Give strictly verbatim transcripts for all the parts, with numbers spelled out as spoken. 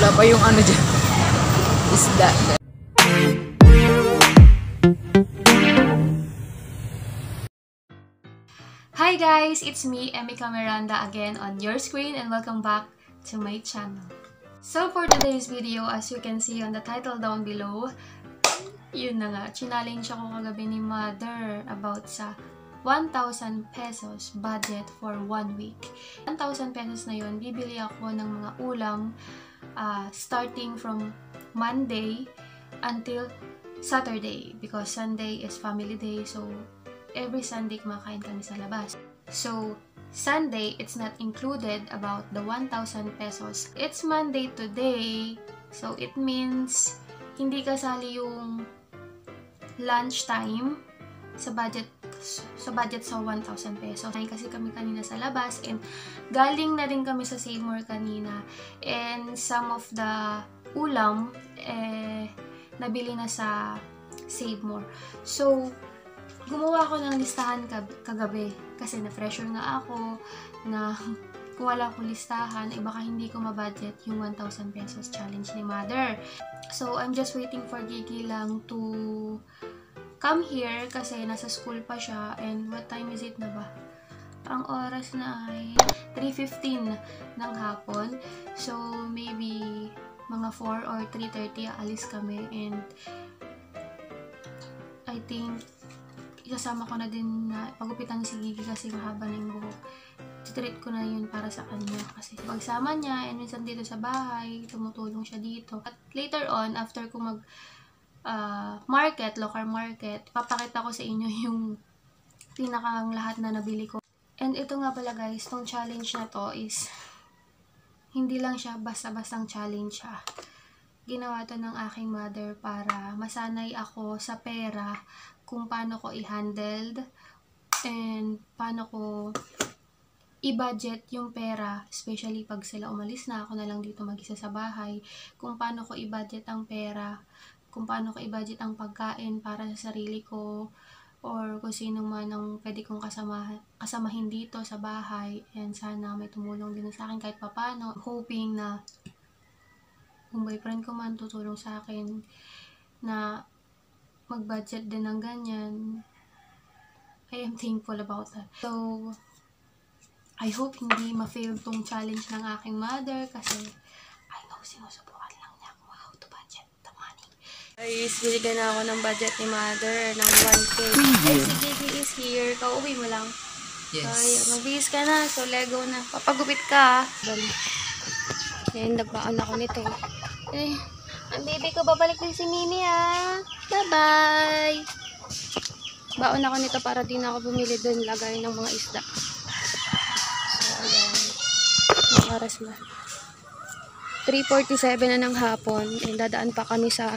Wala pa yung ano dyan. Isda. Hi guys! It's me, Emica Miranda again on your screen and welcome back to my channel. So for today's video, as you can see on the title down below, yun na nga, challenge ako kagabi ni Mother about sa one thousand pesos budget for one week. one thousand pesos na yun, bibili ako ng mga ulam uh, starting from Monday until Saturday because Sunday is family day, so every Sunday kumakain kami sa labas. So, Sunday, it's not included about the one thousand pesos. It's Monday today, so it means hindi kasali yung lunch time sa budget sa budget sa one thousand pesos. Kain kasi kami kanina sa labas and galing na rin kami sa Save More kanina. And some of the ulam eh nabili na sa Save More. So, gumawa ako ng listahan kagabi kasi na-pressure nga ako na kung wala akong listahan, eh baka hindi ko mabudget yung one thousand pesos challenge ni Mother. So, I'm just waiting for Gigi lang to come here kasi nasa school pa siya. And what time is it na ba? Ang oras na ay three fifteen ng hapon. So, maybe mga four or three thirty aalis kami. And I think isasama ko na din na pagupitan si Gigi kasi mahaba na yung buhok. Treat ko na yun para sa kanya kasi pagsama niya and minsan dito sa bahay, tumutulong siya dito. At later on, after ko mag uh, market, local market, papakita ko sa inyo yung pinakang lahat na nabili ko. And ito nga pala guys, tong challenge na to is hindi lang siya basta-bastang challenge siya. Ginawa to ng aking mother para masanay ako sa pera, kung paano ko i-handled and paano ko i-budget yung pera, especially pag sila umalis na, ako na lang dito mag-isa sa bahay, kung paano ko i-budget ang pera, kung paano ko i-budget ang pagkain para sa sarili ko or kung sino man ang pwede kong kasama, kasamahin dito sa bahay, and sana may tumulong din sa akin kahit papano, hoping na kung boyfriend ko man tutulong sa akin na mag-budget din ng ganyan. I am thankful about that. So, I hope hindi ma-fail tong challenge ng aking mother kasi I know sinusubukan lang niya kung how to budget the money. Guys, binigyan na ako ng budget ni mother ng one K. Ay, si Gigi is here. Kauwi mo lang. Yes. Ay, magbihis ka na. So, Lego na. Papagupit ka. Ayan, nagbaon ako nito. Eh, ang baby ko, babalik din si Mimi ha. Bye-bye! Baon ako nito para din ako bumili doon lagay ng mga isda. So, ayan. Ang oras na. three forty-seven na ng hapon. And dadaan pa kami sa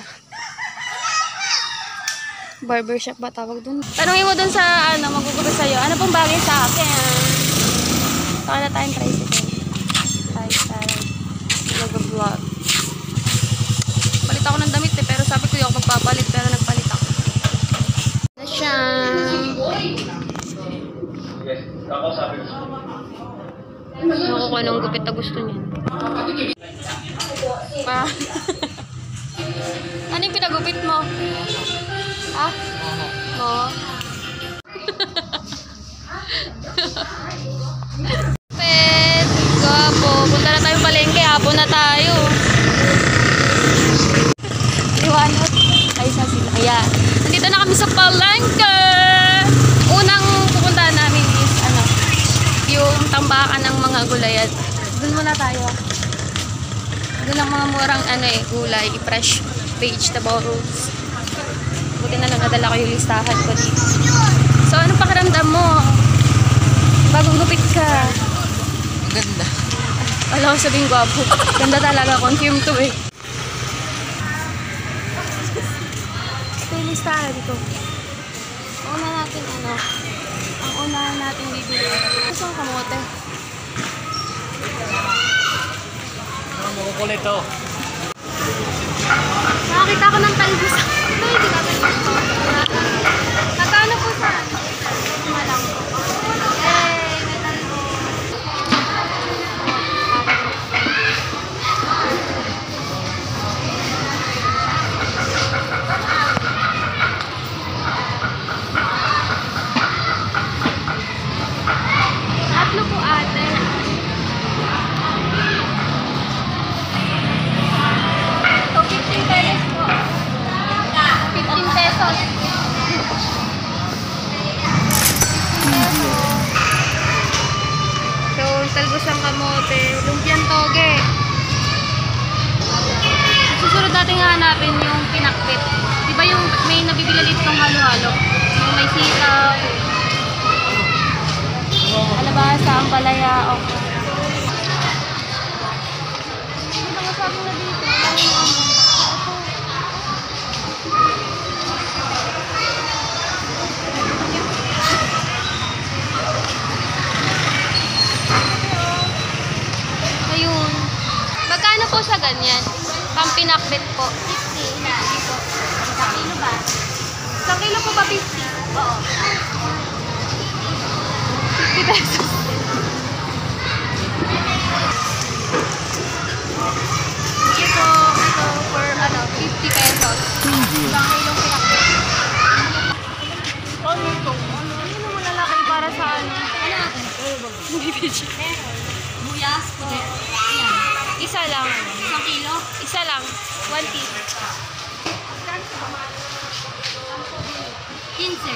barbershop ba tawag doon? Tanungin mo doon sa ano, magugupit sa'yo. Ano pong bagay sa akin? Saka na tayong tricycle. Tricycle. Nag-vlog. Palit ako ng damit eh, pero sabi ko yung magpapalit, pero nagpalit ako. Na siya. Ako ko anong gupit na gusto niya. Pa. Ano yung pinagupit mo? Ha? Mo? Pet! Gapo! Punta na tayong palengke. Hapon na tayo. Iwanot. Ay, sa sila. Ayan. Nandito na kami sa palengke. Unang pupuntahan namin is, ano, yung tambakan ng mga gulay. Doon muna tayo. Doon ang mga murang, ano eh, gulay, fresh vegetables. Buti na lang nadala ko yung listahan ko dito. So, anong pakiramdam mo? Bagong gupit ka. Ganda. Alam ko sabing gwapo. Ganda talaga. Confirm to eh. Ito yung listahan ko. Una natin ano. Ang una natin bibili. Gusto ang kamote. Ang makukulit to. Nakakita ko ng talbos. Ay, di ba talbos to? Nagkano po sa? Malang po. Eh, may talbos. natin hanapin yung pinakbit. Di ba yung may nabibili dito ng halo-halo? Yung may sitaw, alabasa, ang palaya, okay. Ano ba masabi na dito? Ano yung ano? Ayun. Magkano po sa ganyan? Pampinakbit po. fifty. Hindi po. Isang kilo ba? Isang kilo po ba fifty? Oo. fifty pesos. Ito, ito for ano, fifty pesos. Isang kilong pinakbit. Ano ito? Ano yung malalaki para sa ano? Ano natin? Buyas po. Isa lang. Isang kilo? Isa lang. One piece. Quince.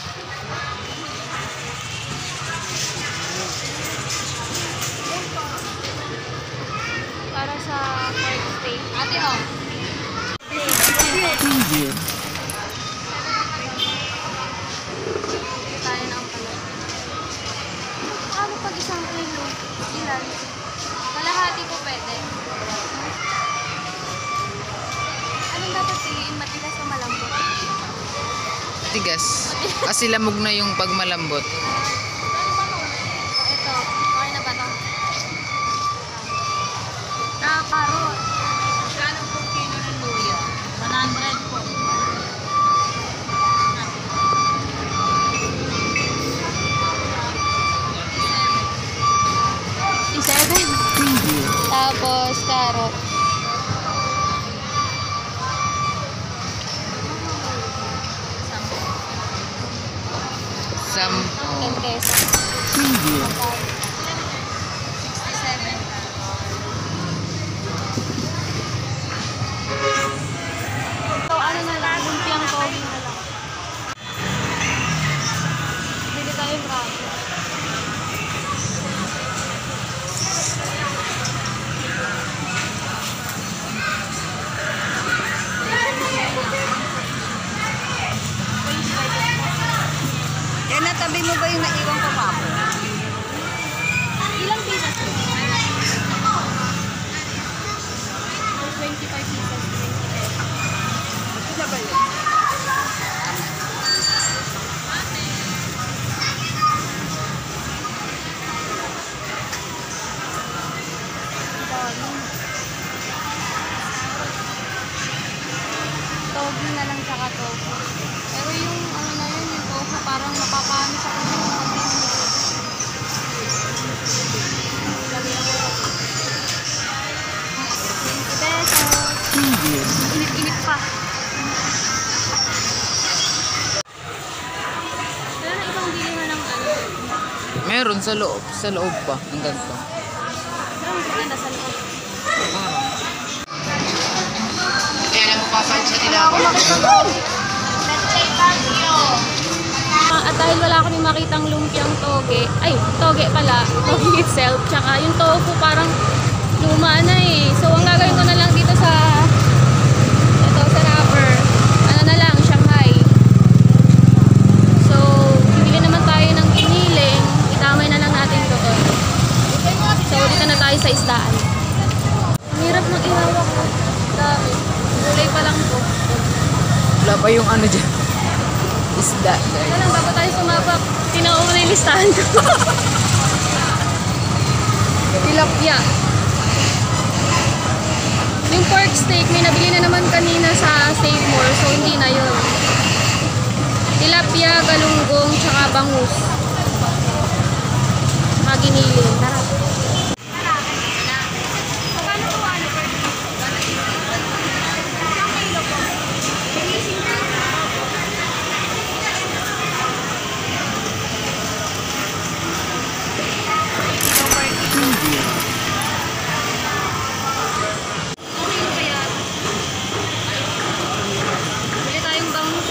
Para sa pork steak. Ate, oh. Tayo na ang pala. Ano pag isang kilo? Ilan? Kalahati po pwede. Anong dapat piliin? Matigas o malambot? Tigas. Kasi lamog na yung pagmalambot. Ito. Okay na ba ito? Ah, karot. Kano po kilo ng luya? one hundred po. fifty-seven. Tapos, carrot. Sampo. ten pesos. sixty-seven. So, ano na lang, lumpiang togi na lang. Bili tayo Grabe. Eh, natabi mo ba yung naiwang ko kapo? Ilang pieces? twenty-five pieces. Ito ba yun? Togi na lang tsaka tofu. Pero yung ano na yun, yung tofu parang napapano sa kanya yung pag-ibig. twenty pesos. Init-init pa. Pero na ibang bilihan ng ano. Meron sa loob. Sa loob pa. Ang ganito. Pero mas maganda sa loob. Kaya alam mo pa saan siya nila ako. At dahil wala akong makitang lumpiang toge, ay, toge pala, toge itself, tsaka yung tofu parang luma na eh. So, ang gagawin ko na lang dito sa, ito, sa wrapper, ano na lang, Shanghai. So, bibili naman tayo ng giniling, itamay na lang natin doon. So, dito na tayo sa isdaan. Ang hirap ng ihawak ko. Dami. Gulay pa lang po. Wala pa yung ano dyan. Isda, guys. Kaya lang, bago tayo sumabak, tinao mo na yung listahan ko. Tilapia. Yung pork steak, may nabili na naman kanina sa Save More, so hindi na yun. Tilapia, galunggong, tsaka bangus. Tsaka giniling. Tara. Magkano po ano per kilo? Isang kilo po. Bili tayong bangus.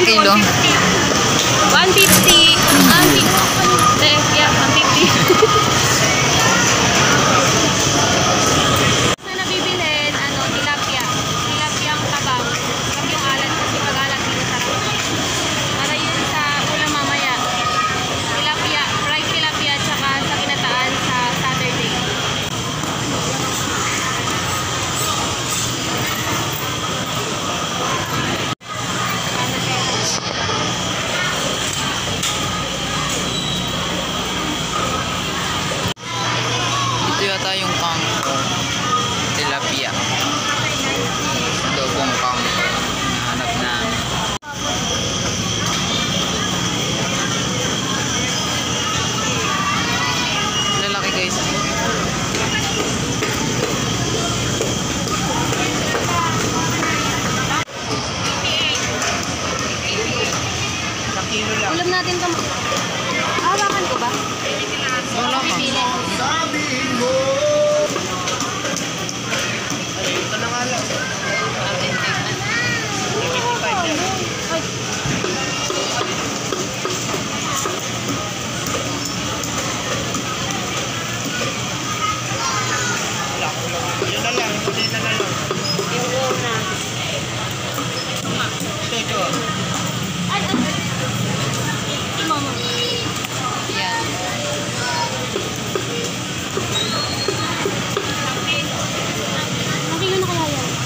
kilo? one fifty. one fifty. Yeah, one fifty. Na nabibilin, ano, tilapia. Tilapia ang tabang. Huwag yung alat kasi pag alat dito sarap. Para yun sa ulam mamaya. Tilapia, fried tilapia at saka sa kinataan sa Saturday. Ito yata yung kangkong. Tilapia. Adobong kangkong. Hanap namin. Lalaki guys. Ulam natin ito. Hawakan ko ba? Wala ka. Yun na lang, hindi na lang. Yung una. Ito, ito. Ay, ay. Mama. Yan. Ang kilo na kaya yan?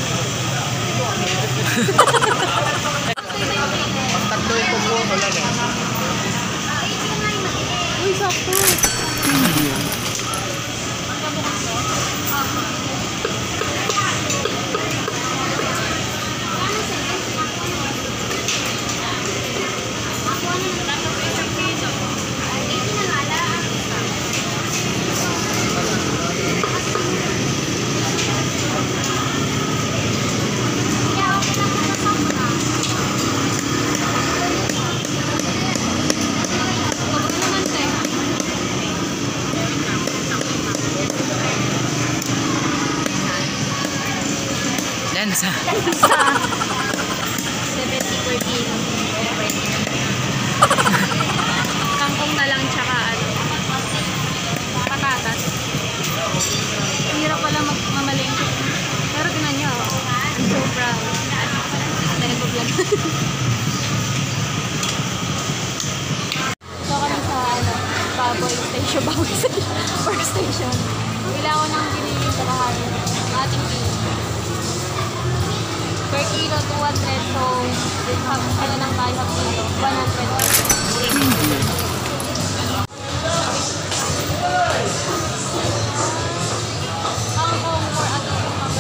Pag tatlo yung kubuha mo lang eh. Uy, sakto. Lansa. seventy per kilo. Kangkong na lang tsaka ano, patatas. Hirap pala magmamalengke. Pero tinan nyo, I'm so proud. Dahil ko vlog. So kami sa ano, baboy station, baboy station, or station. Bila ko nang binigyan sa bahay. Ating kilo. Per kilo, two hundred. So, half, ano lang tayo, half kilo, one hundred. Kangkong for ano?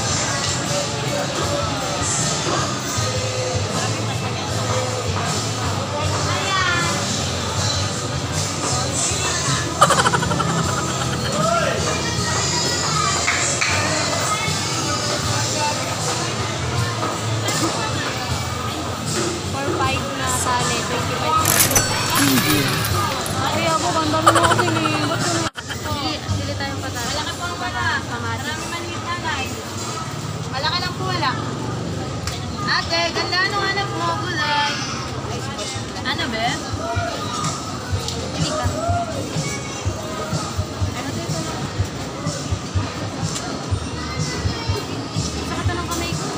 For five na tali, twenty-five. Kaya po, ang dami mo kasi ni. Ba't ko na? Dili tayong patatas. Wala ka po ang wala. Marami maliit na guys. Wala ka lang po wala. Ate, ganda anong hanap mo? Gulay. Ano be? Hindi ka. Ano dito na? Saka tanong kamay ko.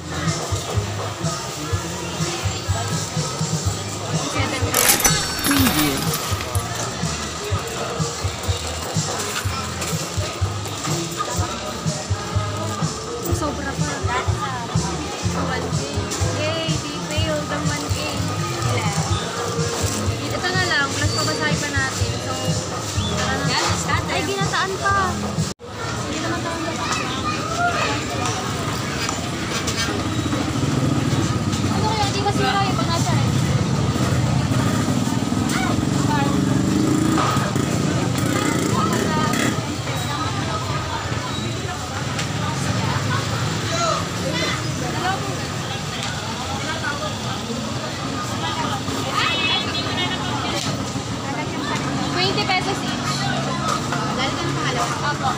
Sobra pa. So, one K. Yay! Di failed ang one K. Ito na lang. Plus pabasahin pa natin. So, ay, ginataan pa. Hindi naman tayo ba? Ano kaya? Di ba sila yung pag nasa eh? twenty pesos each. Dahil ka na pangalawa? Apo.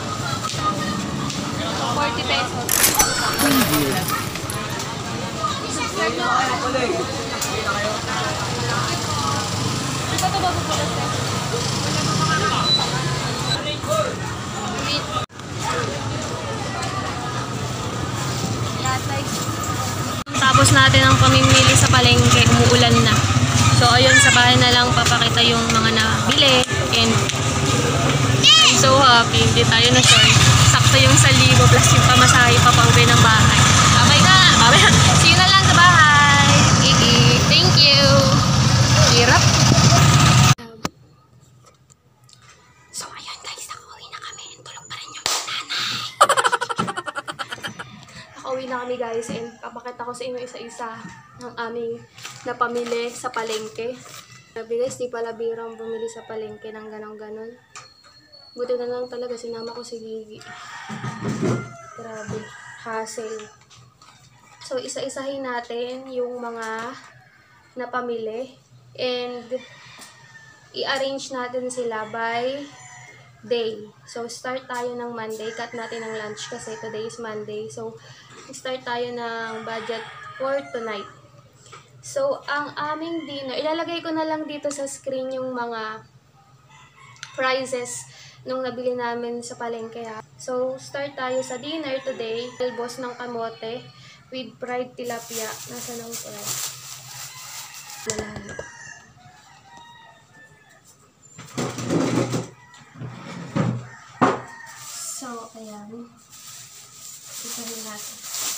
forty pesos. Subscribe na ako. Ito, ito, mapupulas eh. Tapos natin ang pamimili sa palengke, umuulan na. So ayun, sa bahay na lang papakita yung mga nabili. And I'm so happy, hindi tayo na short. Sakto yung sa libo plus yung pamasahe pa pang uwi ng bahay. Babay na! Babay na! See you na lang sa bahay! Gigi! Thank you! Hirap! So ayun guys, nakauwi na kami. Tulog pa rin yung nanay. Nakauwi na kami guys and papakita ko sa inyo isa-isa ng aming napamili sa palengke. Grabe guys, di pala birang bumili sa palengke ng ganang-ganon. Buti na lang talaga sinama ko si Gigi. Grabe, hassle. So isa-isahin natin yung mga napamili and i-arrange natin sila by day. So start tayo ng Monday, cut natin ang lunch kasi today is Monday. So start tayo ng budget for tonight. So, ang aming dinner, ilalagay ko na lang dito sa screen yung mga prices nung nabili namin sa palengke ha. So, start tayo sa dinner today. Talbos ng kamote with fried tilapia. Nasa nang price? Malayo. So, ayan. Isahin natin.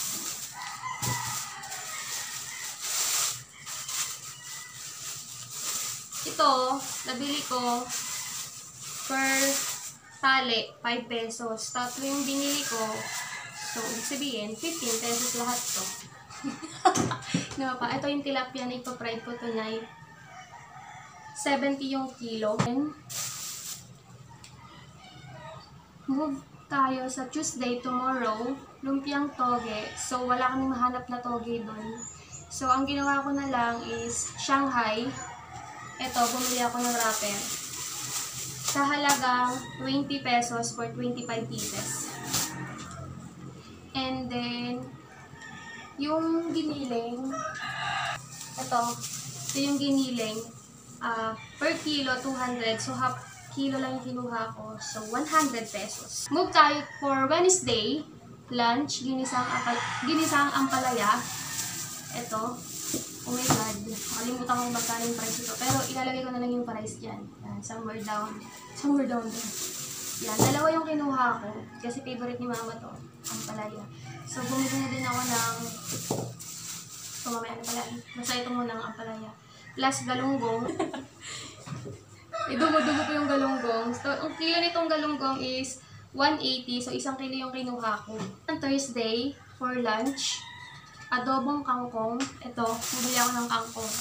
Ito, nabili ko per tali, five pesos. Tatlo yung binili ko. So, ibig sabihin, fifteen pesos lahat to. Diba pa? Ito yung tilapia na ipapride ko tonight. seventy yung kilo. And, move tayo sa Tuesday, tomorrow. Lumpiang toge. So, wala kaming mahanap na toge doon. So, ang ginawa ko na lang is Shanghai. Ito, bumili ako ng wrapper. Sa halagang twenty pesos for twenty-five pieces. And then, yung giniling, ito, ito yung giniling, uh, per kilo, two hundred. So, half kilo lang yung kinuha ko. So, one hundred pesos. Move tayo for Wednesday, lunch, ginisang, ginisang ampalaya. Ito. Oh my God, makalimutan ko magkano yung price ito. Pero ilalagay ko na lang yung price dyan. Yan, somewhere down. Somewhere down there. Yan, dalawa yung kinuha ko. Kasi favorite ni mama to, ang palaya. So, bumili na din ako ng... Ito, mamaya na pala. Basta ito muna ang palaya. Plus, galunggong. Idugo-dugo po yung galunggong. So, ang kilo nitong galunggong is one eighty. So, isang kilo yung kinuha ko. On Thursday, for lunch, adobong kangkong. Ito, bumili ako ng kangkong.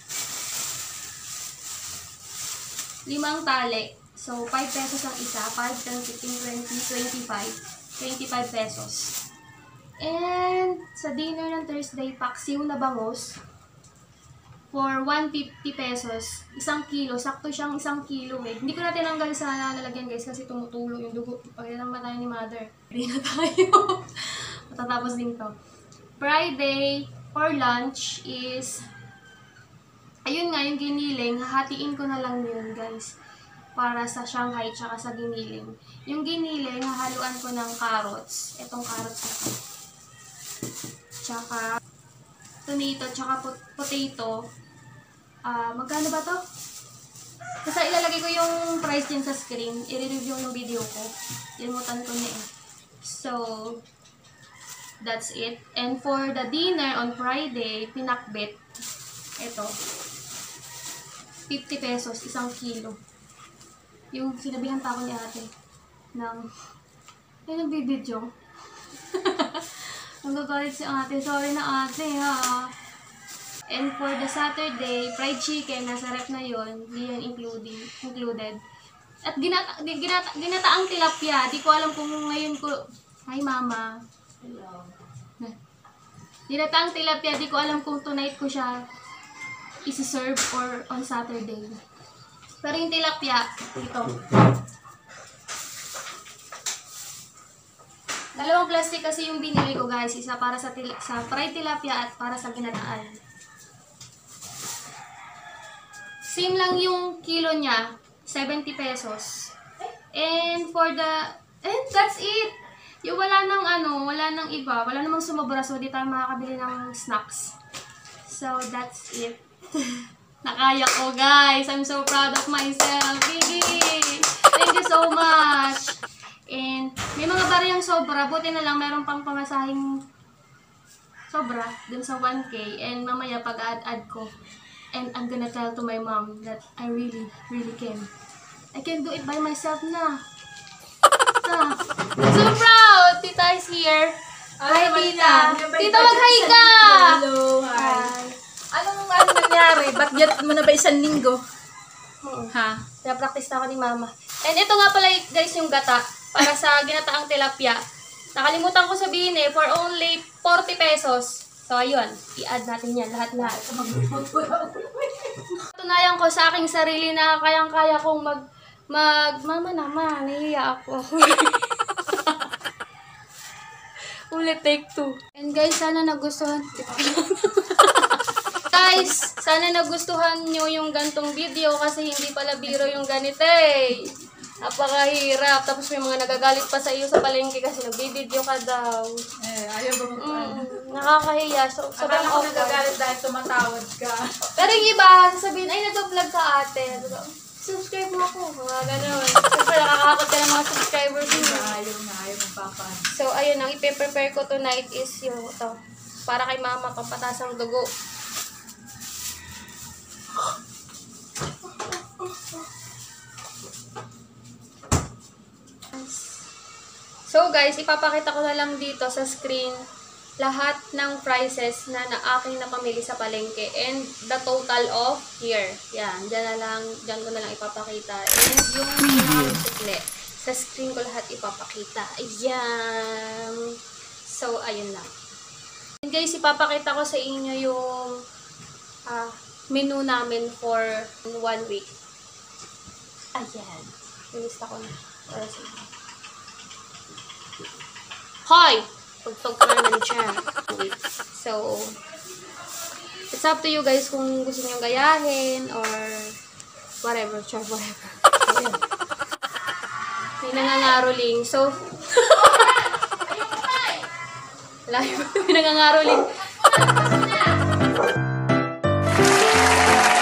Limang tali. So, five pesos ang isa. five, ten, fifteen, twenty, twenty-five. twenty-five pesos. And, sa dinner ng Thursday, paksiw na bangus. For one fifty pesos. Isang kilo. Sakto siyang isang kilo eh. Hindi ko na tinanggal sa lalagyan guys kasi tumutulo yung dugo. Pagkita naman tayo ni mother. Hindi na tayo. Matatapos din to. Friday for lunch is, ayun nga, yung giniling, hahatiin ko na lang yun, guys, para sa Shanghai tsaka sa giniling. Yung giniling, hahaluan ko ng carrots. Itong carrots na to. Tsaka, tomato, tsaka potato. Ah, uh, magkano ba to? Basta ilalagay ko yung price din sa screen. I-review ng video ko. Ilimutan ko na eh. So, that's it. And for the dinner on Friday, pinakbet. Ito. fifty pesos, isang kilo. Yung sinabihan pa ako ni ate ng, yung nagbibidyo. Nagagalit si ate. Sorry na ate ha. And for the Saturday, fried chicken, nasa rep na yun. Hindi yan including, included. At ginata, ginata, ginataang tilapia. Di ko alam kung ngayon ko, hi mama. Hello. Ginataang tilapia, di ko alam kung tonight ko siya isi-serve or on Saturday. Pero yung tilapia, ito. Dalawang plastic kasi yung binili ko guys. Isa para sa, til sa fried tilapia at para sa ginataan. Same lang yung kilo niya, seventy pesos. And for the, and that's it! Yung wala nang ano, wala nang iba, wala namang sumobra, so di tayo makakabili ng snacks. So, that's it. Nakaya ko, guys. I'm so proud of myself. Gigi! Thank you so much! And, may mga bariyang sobra. Buti na lang, meron pang pamasahing sobra dun sa one K. And mamaya, pag-add-add ko. And I'm gonna tell to my mom that I really, really can. I can do it by myself na. Ah, so proud! Tita is here. Hi, Tita. Tita, mag-hi ka! Hello, hi. Anong ano nangyari? Ba't jet mo na ba isang linggo? Hmm. Ha? Pina-practice na ako ni Mama. And ito nga pala, guys, yung gata para sa ginataang tilapia. Nakalimutan ko sabihin eh, for only forty pesos. So, ayun. I-add natin yan, lahat-lahat. Tunayan ko sa aking sarili na kayang-kaya kong mag... mag... Mama naman, nahihiya ako. Ulit, take two. And guys, sana nagustuhan. Guys, sana nagustuhan nyo yung gantong video kasi hindi pala biro yung ganito eh. Napakahirap. Tapos may mga nagagalit pa sa iyo sa palengke kasi nagbibideo ka daw. Eh, ayaw ba mag- Mm, nakakahiya. So, sobrang Akala ko awkward. nagagalit dahil tumatawad ka. Pero yung iba, sasabihin, ay, nag-vlog ka ate. Subscribe mo ako. Mga ganun. Siyempre, nakakakot ka ng mga subscribers mo. Ayaw na, ayaw magpapan. So, ayun, ang ipe-prepare ko tonight is yung ito. Para kay mama, pampatasang dugo. So guys, ipapakita ko na lang dito sa screen lahat ng prices na na aking napamili sa palengke and the total of here. Yan, dyan na lang, dyan ko na lang ipapakita. And yung pinaka-sukle, sa screen ko lahat ipapakita. Ayan. So, ayun lang. And guys, ipapakita ko sa inyo yung ah, menu namin for one week. Ayan. Nilista ko na. Para sa inyo. Hoy! Pagtog ka naman dyan. So, it's up to you guys kung gusto nyo gayahin or whatever. Char, whatever. So, may nangangaroling. So, live. May nangangaroling.